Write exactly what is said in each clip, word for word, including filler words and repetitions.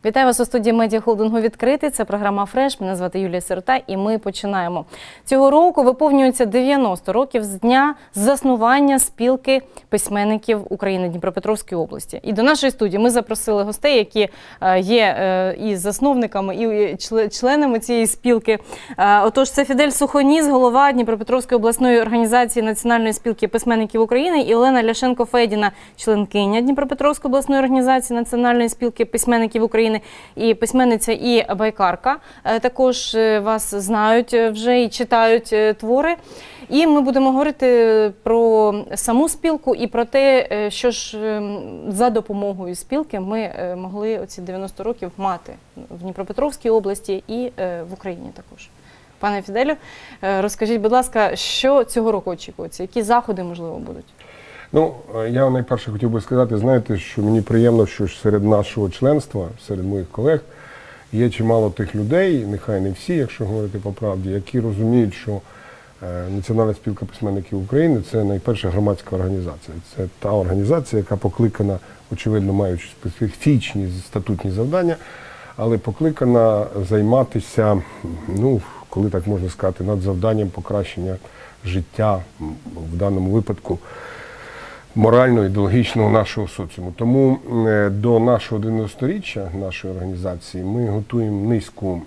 Вітаю вас у студії медіахолдингу «Відкритий». Це програма «Фреш». Мене звати Юлія Сирота і ми починаємо. Цього року виповнюється дев'яносто років з дня заснування спілки письменників України Дніпропетровської області. І до нашої студії ми запросили гостей, які є і засновниками, і членами цієї спілки. Отож, це Фідель Сухоніс, голова Дніпропетровської обласної організації Національної спілки письменників України, і Олена Ляшенко-Федіна, членкиня Дніпропетровської обласної організації Національної спілки письменників України, і письменниця, і байкарка. Також вас знають вже і читають твори. І ми будемо говорити про саму спілку і про те, що ж за допомогою спілки ми могли оці дев'яносто років мати в Дніпропетровській області і в Україні також. Пане Фіделю, розкажіть, будь ласка, що цього року очікується? Які заходи, можливо, будуть? Ну, я найперше хотів би сказати, знаєте, що мені приємно, що серед нашого членства, серед моїх колег, є чимало тих людей, нехай не всі, якщо говорити по правді, які розуміють, що Національна спілка письменників України – це найперша громадська організація. Це та організація, яка покликана, очевидно, маючи специфічні статутні завдання, але покликана займатися, ну, коли так можна сказати, над завданням покращення життя, в даному випадку, морально-ідеологічного нашого соціуму. Тому до нашого дев'яносторіччя нашої організації ми готуємо низку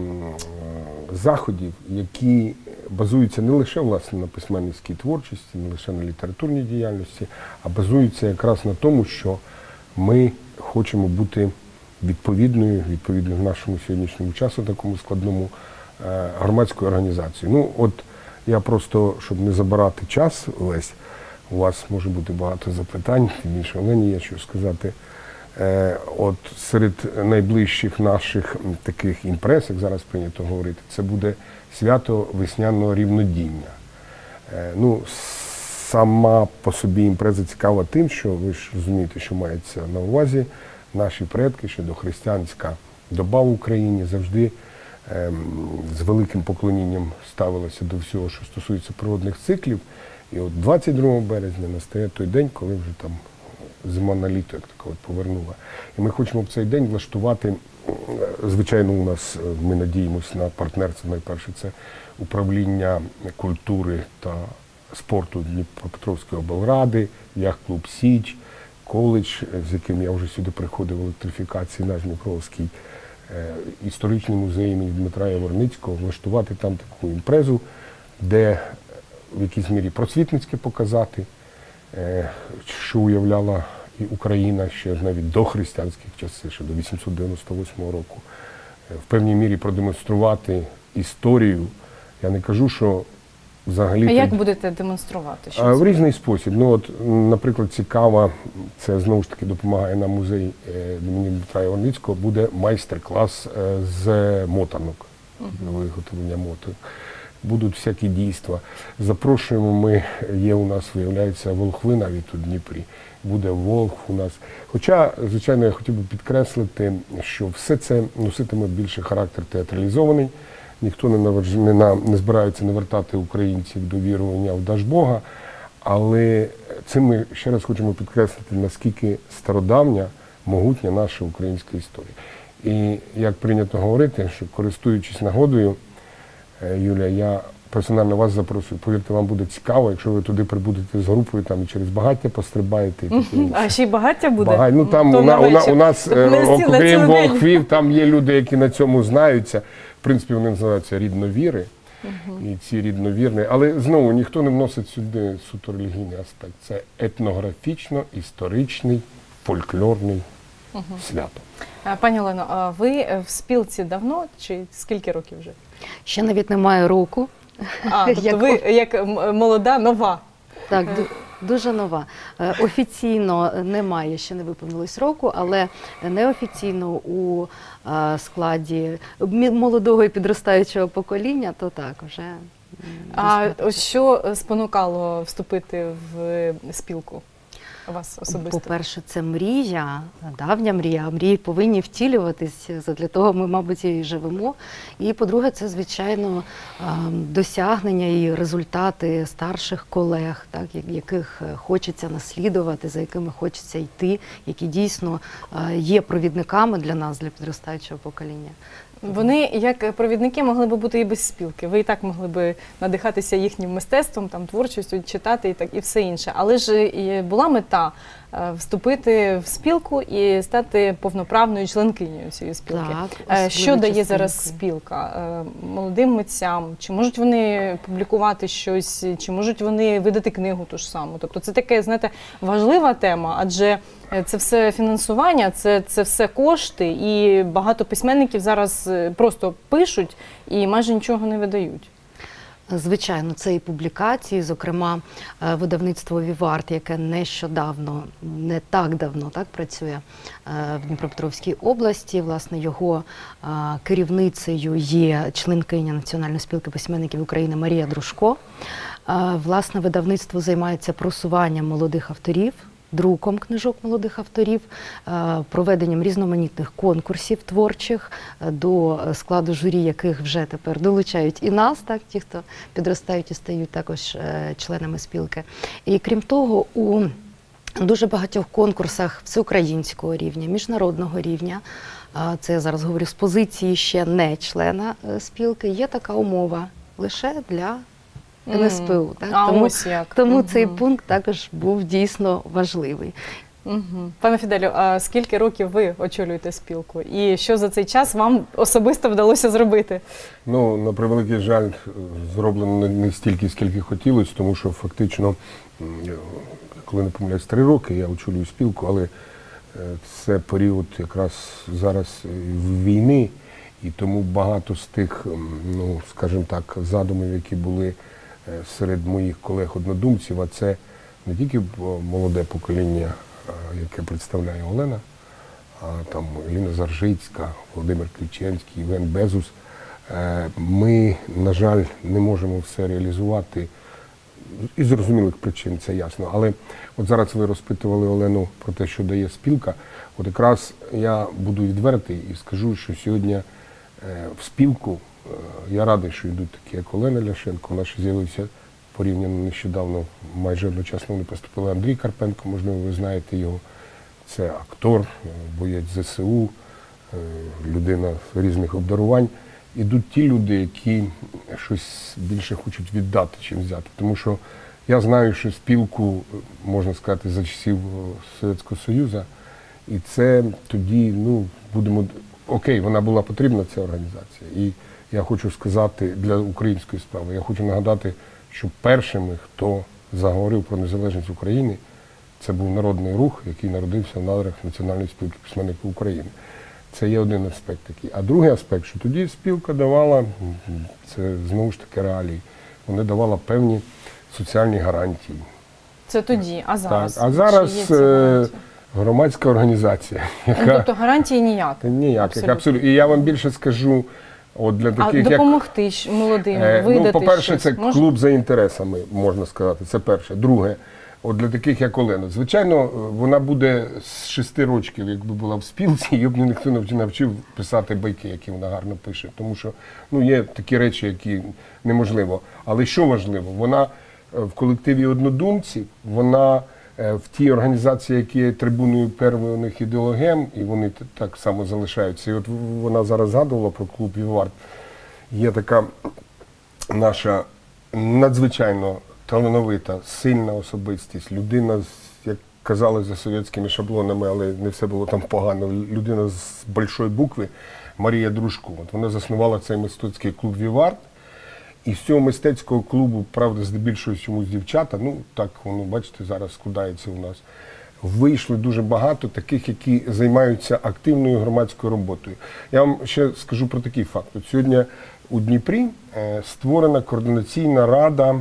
заходів, які базуються не лише, власне, на письменницькій творчості, не лише на літературній діяльності, а базуються якраз на тому, що ми хочемо бути відповідною, відповідною в нашому сьогоднішньому часу, такому складному, громадською організацією. Ну, от я просто, щоб не забирати час весь, у вас може бути багато запитань, тим більше Олені є що сказати. От серед найближчих наших таких імпрез, як зараз прийнято говорити, це буде свято весняного рівнодіння. Ну, сама по собі імпреза цікава тим, що ви ж розумієте, що мається на увазі. Наші предки, ще дохристиянська доба в Україні, завжди з великим поклонінням ставилася до всього, що стосується природних циклів. І от двадцять другого березня настає той день, коли вже там зима на літо, як така от повернула. І ми хочемо в цей день влаштувати, звичайно, у нас, ми надіємося на партнерство, найперше це управління культури та спорту Дніпропетровської облради, яхт-клуб «Січ», коледж, з яким я вже сюди приходив в електрифікації, наш Дніпровський історичний музей імені Дмитра Яворницького, влаштувати там таку імпрезу, де в якійсь мірі просвітницьке показати, що уявляла і Україна ще навіть до християнських часів, ще до вісімсот дев'яносто восьмого року. В певній мірі продемонструвати історію. Я не кажу, що взагалі... А як будете демонструвати? Що в різний спосіб. Ну, от, наприклад, цікаво, це знову ж таки допомагає нам музей імені Дмитра Яворницького, буде майстер-клас з мотанок, угу. виготовлення моток. Будуть всякі дійства. Запрошуємо ми, є у нас, виявляється, волхви навіть у Дніпрі. Буде волх у нас. Хоча, звичайно, я хотів би підкреслити, що все це носитиме більше характер театралізований. Ніхто не, наваж... не, на... не збирається навертати українців до вірування в Дажбога. Але цим ми ще раз хочемо підкреслити, наскільки стародавня, могутня наша українська історія. І як прийнято говорити, що користуючись нагодою, Юлія, я персонально вас запрошую. Повірте, вам буде цікаво, якщо ви туди прибудете з групою там, і через багаття пострибаєте. І а ще й багаття буде? Багать. Ну, там у, на, у, у нас, окрім волхвів, там є люди, які на цьому знаються. В принципі, вони називаються рідновіри. Угу. І ці рідновірні. Але, знову, ніхто не вносить сюди суто релігійний аспект. Це етнографічно-історичний, фольклорний угу. свято. Пані Олено, а ви в спілці давно чи скільки років вже? Ще навіть немає року. А, тобто як... ви як молода, нова? Так, дуже нова. Офіційно немає, ще не виповнилось року, але неофіційно у складі молодого і підростаючого покоління, то так, вже. А що спонукало вступити в спілку? у вас особисто? По-перше, це мрія, давня мрія, а мрії повинні втілюватись, для того ми, мабуть, і живемо. І, по-друге, це, звичайно, досягнення і результати старших колег, так, яких хочеться наслідувати, за якими хочеться йти, які дійсно є провідниками для нас, для підростаючого покоління. Вони, як провідники, могли би бути і без спілки. Ви і так могли би надихатися їхнім мистецтвом, там, творчістю, читати і, так, і все інше. Але ж і була мета вступити в спілку і стати повноправною членкинею цієї спілки. Так, що дає зараз спілка молодим митцям? Чи можуть вони публікувати щось, чи можуть вони видати книгу ту ж саму? Тобто це таке, знаєте, важлива тема, адже це все фінансування, це, це все кошти, і багато письменників зараз просто пишуть і майже нічого не видають. Звичайно, це і публікації, зокрема, видавництво «Вівард», яке нещодавно, не так давно так працює в Дніпропетровській області. Власне, його керівницею є членкиня Національної спілки письменників України Марія Дружко. Власне, видавництво займається просуванням молодих авторів, друком книжок молодих авторів, проведенням різноманітних конкурсів творчих, до складу журі яких вже тепер долучають і нас, так, ті, хто підростають і стають також членами спілки. І крім того, у дуже багатьох конкурсах всеукраїнського рівня, міжнародного рівня, це я зараз говорю з позиції ще не члена спілки, є така умова лише для ен ес пе у. Так? А, тому ось як. тому Угу. цей пункт також був дійсно важливий. Угу. Пане Фіделю, а скільки років ви очолюєте спілку? І що за цей час вам особисто вдалося зробити? Ну, на превеликий жаль, зроблено не стільки, скільки хотілося, тому що фактично, коли не помиляюсь, три роки я очолюю спілку, але це період якраз зараз війни, і тому багато з тих, ну, скажімо так, задумів, які були серед моїх колег-однодумців, а це не тільки молоде покоління, яке представляє Олена, а там Еліна Заржицька, Володимир Ключенський, Євген Безус. Ми, на жаль, не можемо все реалізувати із зрозумілих причин, це ясно. Але от зараз ви розпитували Олену про те, що дає спілка. От якраз я буду відвертий і скажу, що сьогодні в спілку, я радий, що йдуть такі, як Олена Ляшенко. У нас з'явився порівняно нещодавно, майже одночасно вони поступили Андрій Карпенко, можливо, ви знаєте його. Це актор, боєць зе се у, людина різних обдарувань. Ідуть ті люди, які щось більше хочуть віддати, чим взяти. Тому що я знаю, що спілку, можна сказати, за часів Совєтського Союзу, і це тоді, ну, будемо, окей, вона була потрібна, ця організація. І я хочу сказати для української справи, я хочу нагадати, що першими, хто заговорив про незалежність України, це був народний рух, який народився в надрах Національної спілки письменників України. Це є один аспект такий. А другий аспект, що тоді спілка давала, це знову ж таки реалії, вони давала певні соціальні гарантії. Це тоді, а зараз? Так, а зараз е громадська організація, яка… Ну, тобто гарантії ніяк? Ніяк, абсолютно. абсолютно. І я вам більше скажу, от для таких, а допомогти як… молодим, е, видати ну, по-перше, це можна? клуб за інтересами, можна сказати, це перше. Друге, от для таких, як Олена. Звичайно, вона буде з шести років, якби була в спілці, її б ніхто не навчив писати байки, які вона гарно пише. Тому що, ну, є такі речі, які неможливо. Але що важливо, вона в колективі однодумців, вона в тій організації, які є трибуною первинних ідеологем, і вони так само залишаються. І от вона зараз згадувала про клуб «Вівард». Є така наша надзвичайно талановита, сильна особистість, людина, як казали, за совєтськими шаблонами, але не все було там погано, людина з большої букви, Марія Дружко. От вона заснувала цей мистецький клуб «Вівард». І з цього мистецького клубу, правда, здебільшого чомусь дівчата, ну так воно, бачите, зараз складається у нас, вийшли дуже багато таких, які займаються активною громадською роботою. Я вам ще скажу про такий факт. От сьогодні у Дніпрі створена координаційна рада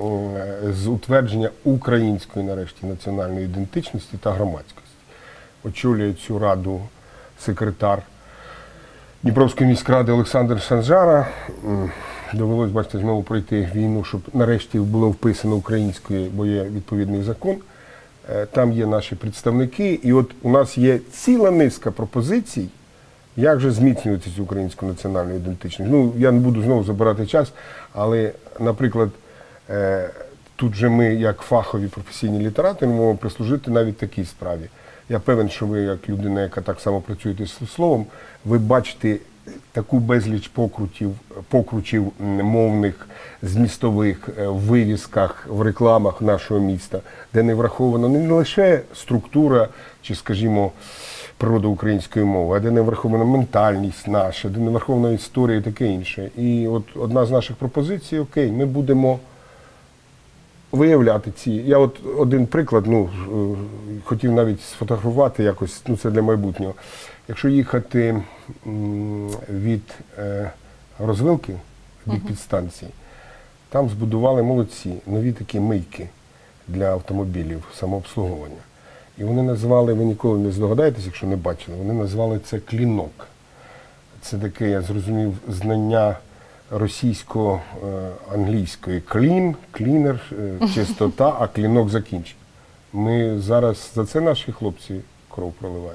з утвердження української, нарешті, національної ідентичності та громадськості. Очолює цю раду секретар Дніпровської міськради Олександр Санжара. Довелось, бачите, знову пройти війну, щоб нарешті було вписано українською, бо є відповідний закон Е, Там є наші представники, і от у нас є ціла низка пропозицій, як же зміцнювати цю українську національну ідентичність. Ну, я не буду знову забирати час, але, наприклад, е, тут же ми, як фахові професійні літератори, можемо прислужити навіть такій справі. Я певен, що ви, як людина, яка так само працюєте з словом, ви бачите таку безліч покрутів, покручів мовних, змістових, в вивісках, в рекламах нашого міста, де не врахована не лише структура чи, скажімо, природа української мови, а де не врахована ментальність наша, де не врахована історія і таке інше. І от одна з наших пропозицій, окей, ми будемо виявляти ці. Я от один приклад, ну, хотів навіть сфотографувати якось, ну, це для майбутнього. Якщо їхати від е, розвилки, від підстанції, там збудували молодці, нові такі мийки для автомобілів, самообслуговування. І вони назвали, ви ніколи не здогадаєтесь, якщо не бачили, вони назвали це клінок. Це таке, я зрозумів, знання російсько-англійської. Клін, клінер, чистота, а клінок закінчить. Ми зараз, за це наші хлопці кров проливають.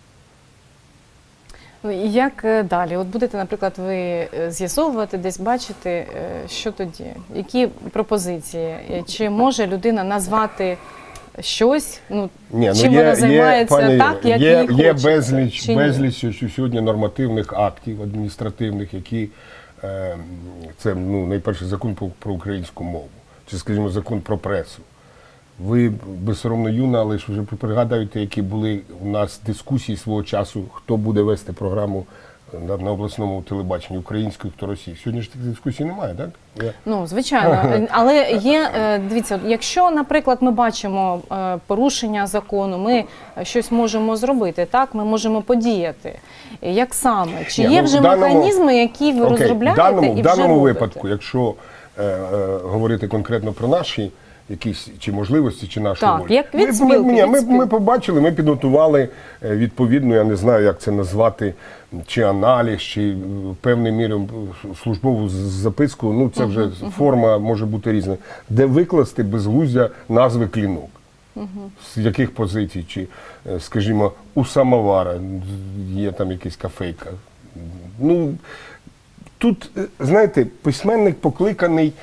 Ну, і як далі? От будете, наприклад, ви з'ясовувати, десь бачити, що тоді? Які пропозиції? Чи може людина назвати щось, ну, Ні, ну чим є, вона займається є, так, як є, їй хочеться? Є безліч, чи ні? безліч сьогодні нормативних актів адміністративних, які, е, це, ну, найперше, закон про, про українську мову, чи, скажімо, закон про пресу. Ви безсоромно юна, але ж вже пригадуєте, які були у нас дискусії свого часу, хто буде вести програму на, на обласному телебаченні, українською, хто російською. Сьогодні ж таких дискусій немає, так? Я... Ну, звичайно. Але є, дивіться, якщо, наприклад, ми бачимо порушення закону, ми щось можемо зробити, так? Ми можемо подіяти. Як саме? Чи Ні, є ну, вже даному... механізми, які ви Окей, розробляєте в даному, і вже в даному робите? випадку, якщо е, е, говорити конкретно про наші якісь чи можливості, чи нашу Так, волю. як від ми, спілки, ми, ні, від ми, спілки. ми побачили, ми підготували е, відповідно, я не знаю, як це назвати, чи аналіз, чи в певній мірі службову записку, ну це вже uh-huh, uh-huh. форма може бути різна, де викласти безглуздя назви клінок. Uh-huh. З яких позицій, чи, скажімо, у самовара є там якась кафейка. Ну, тут, знаєте, письменник покликаний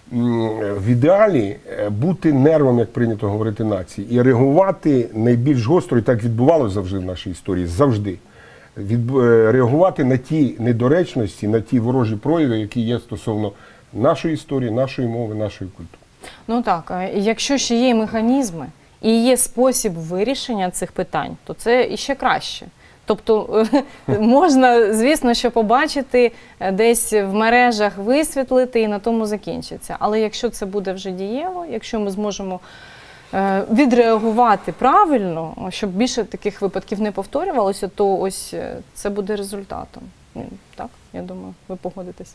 в ідеалі бути нервом, як прийнято говорити, нації, і реагувати найбільш гостро, і так відбувалося завжди в нашій історії, завжди. Від, реагувати на ті недоречності, на ті ворожі прояви, які є стосовно нашої історії, нашої мови, нашої культури. Ну так, якщо ще є механізми і є спосіб вирішення цих питань, то це іще краще. Тобто можна, звісно, що побачити, десь в мережах висвітлити і на тому закінчиться. Але якщо це буде вже дієво, якщо ми зможемо відреагувати правильно, щоб більше таких випадків не повторювалося, то ось це буде результатом. Так, я думаю, ви погодитесь.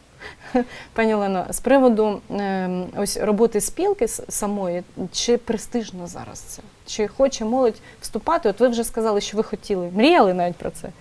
Пані Олено, з приводу ось роботи спілки самої, чи престижно зараз це? Чи хоче молодь вступати? От ви вже сказали, що ви хотіли, мріяли навіть про це.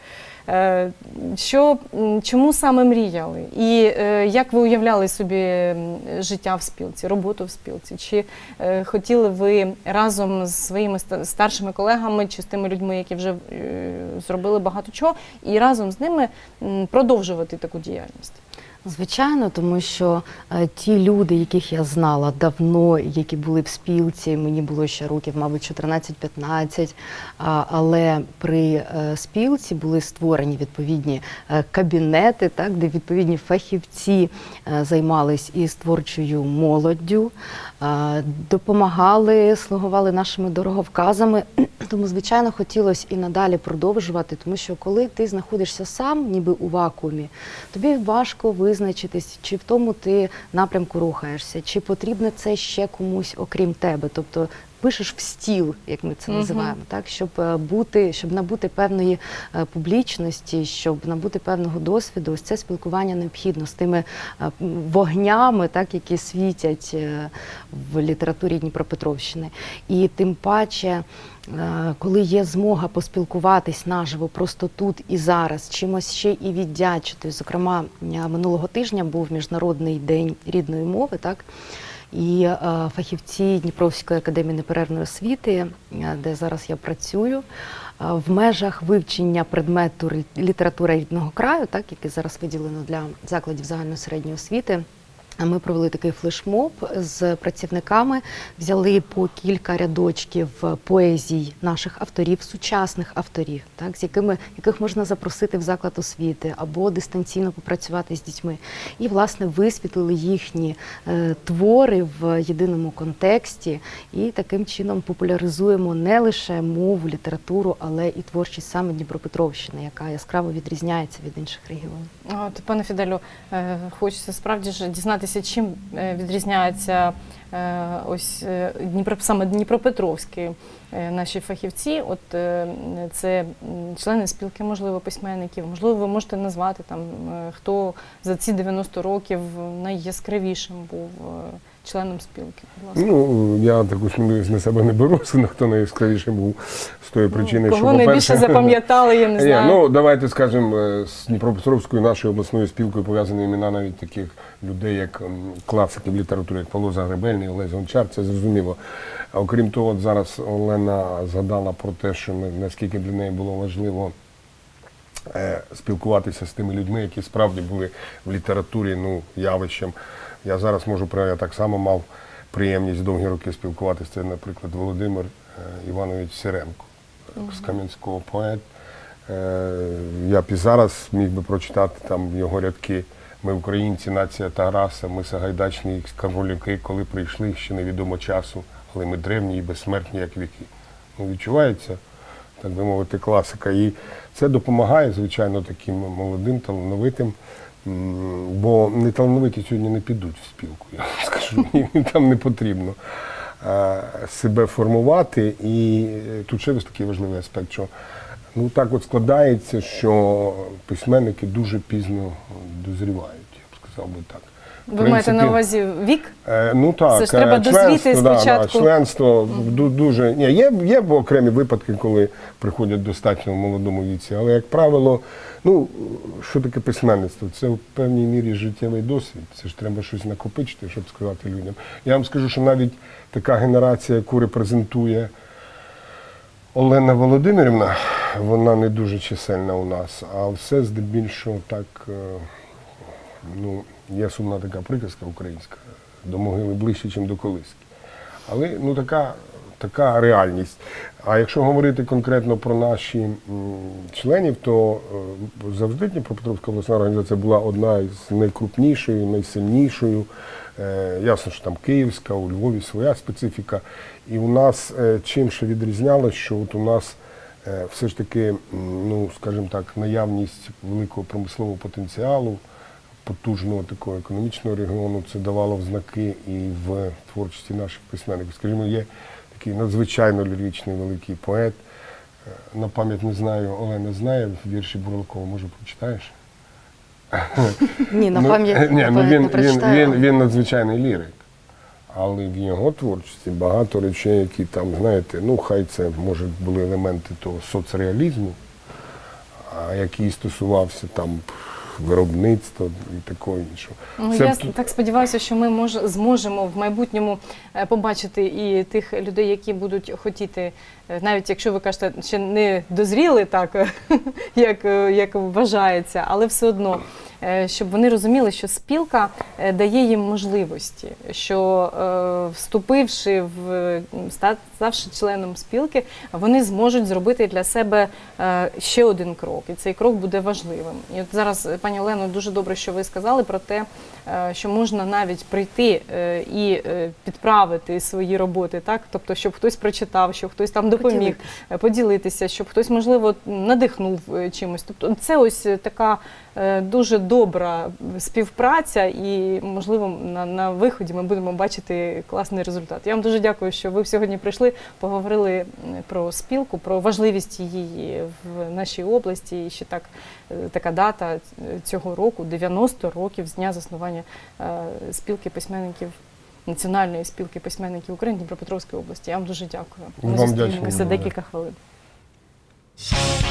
Що, чому саме мріяли? І як ви уявляли собі життя в спілці, роботу в спілці? Чи хотіли ви разом з своїми старшими колегами чи з тими людьми, які вже зробили багато чого, і разом з ними продовжувати таку діяльність? Звичайно, тому що е, ті люди, яких я знала давно, які були в спілці, мені було ще років, мабуть, чотирнадцять-п'ятнадцять, а, але при е, спілці були створені відповідні е, кабінети, так, де відповідні фахівці е, займались із творчою молоддю, е, допомагали, слугували нашими дороговказами. Тому, звичайно, хотілося і надалі продовжувати, тому що коли ти знаходишся сам, ніби у вакуумі, тобі важко визначитись, чи в тому ти напрямку рухаєшся, чи потрібно це ще комусь окрім тебе. Тобто пишеш в стіл, як ми це називаємо, uh-huh. так, щоб бути, щоб набути певної е, публічності, щоб набути певного досвіду. Ось це спілкування необхідно з тими е, вогнями, так, які світять е, в літературі Дніпропетровщини. І тим паче, коли є змога поспілкуватись наживо просто тут і зараз, чимось ще і віддячити. Зокрема, минулого тижня був Міжнародний день рідної мови, так? і е, фахівці Дніпровської академії неперервної освіти, е, де зараз я працюю, е, в межах вивчення предмету література рідного краю, так, який зараз виділено для закладів загальної середньої освіти. Ми провели такий флешмоб з працівниками, взяли по кілька рядочків поезій наших авторів, сучасних авторів, так, з якими, яких можна запросити в заклад освіти або дистанційно попрацювати з дітьми. І, власне, висвітлили їхні е, твори в єдиному контексті і таким чином популяризуємо не лише мову, літературу, але і творчість саме Дніпропетровщини, яка яскраво відрізняється від інших регіонів. От, пане Фіделю, е, хочеться справді ж дізнатися, чим відрізняються ось Дніпро, саме Дніпропетровські наші фахівці. От це члени спілки, можливо, письменників. Можливо, ви можете назвати там, хто за ці дев'яносто років найяскравішим був членом спілки. Ну, я таку сміливість на себе не беру, хто найяскравішим був з тої причини, ну, що, кого найбільше запам'ятали, я не знаю. Ну, давайте скажемо, з Дніпропетровською нашою обласною спілкою пов'язані імена навіть таких людей, як класиків літератури, як Павло Загребельний, Олесь Гончар, це зрозуміло. А окрім того, от зараз Олена згадала про те, що наскільки для неї було важливо е, спілкуватися з тими людьми, які справді були в літературі, ну, явищем. Я зараз можу, я так само мав приємність довгі роки спілкуватися. Це, наприклад, Володимир Іванович Сіренко, з Кам'янського поет. Я б і зараз міг би прочитати там його рядки. Ми українці, нація та раса, ми сагайдачні королівки, коли прийшли, ще невідомо часу, але ми древні і безсмертні, як віки. Ну, відчувається, так би мовити, класика. І це допомагає, звичайно, таким молодим, талановитим. Бо неталановиті сьогодні не підуть в спілку, я скажу, їм там не потрібно себе формувати. І тут ще ось такий важливий аспект, що ну, так от складається, що письменники дуже пізно дозрівають, я б сказав би так. Ви принципі, маєте на увазі вік? Е, ну так, це ж треба дозріти спочатку. Да, да, членство mm. дуже... Ні, є, є окремі випадки, коли приходять достатньо в молодому віці, але, як правило, ну, що таке письменництво? Це в певній мірі життєвий досвід. Це ж треба щось накопичити, щоб сказати людям. Я вам скажу, що навіть така генерація, яку репрезентує Олена Володимирівна, вона не дуже чисельна у нас, а все здебільшого так, ну, є сумна така приказка українська, до могили ближче, ніж до колиски. Але, ну, така, така реальність. А якщо говорити конкретно про наші м, членів, то е, завжди Дніпропетровська обласна організація була одна із найкрупнішою, найсильнішою. Е, ясно, що там Київська, у Львові своя специфіка. І у нас е, чим ще відрізнялося, що от у нас е, все ж таки, ну, скажімо так, наявність великого промислового потенціалу, потужного такого економічного регіону, це давало взнаки і в творчості наших письменників. Скажімо, є такий надзвичайно ліричний великий поет. На пам'ять не знаю, Олена знає, вірші Бурлакова, може, прочитаєш? Ні, на пам'ять ну, не він, прочитаю. Він, він, він надзвичайний лірик, але в його творчості багато речей, які там, знаєте, ну, хай це, може, були елементи того соцреалізму, а який стосувався там виробництва і такого іншого. Ну, Це... Я так сподіваюся, що ми мож, зможемо в майбутньому побачити і тих людей, які будуть хотіти, навіть якщо ви кажете, ще не дозріли так, як, як вважається, але все одно, щоб вони розуміли, що спілка дає їм можливості, що вступивши в, ставши членом спілки, вони зможуть зробити для себе ще один крок, і цей крок буде важливим. І от зараз, пані Олено, дуже добре, що ви сказали про те, що можна навіть прийти і підправити свої роботи, так? Тобто, щоб хтось прочитав, щоб хтось там допоміг поділитися, поділитися щоб хтось, можливо, надихнув чимось. Тобто, це ось така дуже добра співпраця і, можливо, на, на виході ми будемо бачити класний результат. Я вам дуже дякую, що ви сьогодні прийшли, поговорили про спілку, про важливість її в нашій області. І ще так, така дата цього року, дев'яносто років з дня заснування спілки письменників, Національної спілки письменників України Дніпропетровської області. Я вам дуже дякую. Ми зустрінемося за декілька хвилин.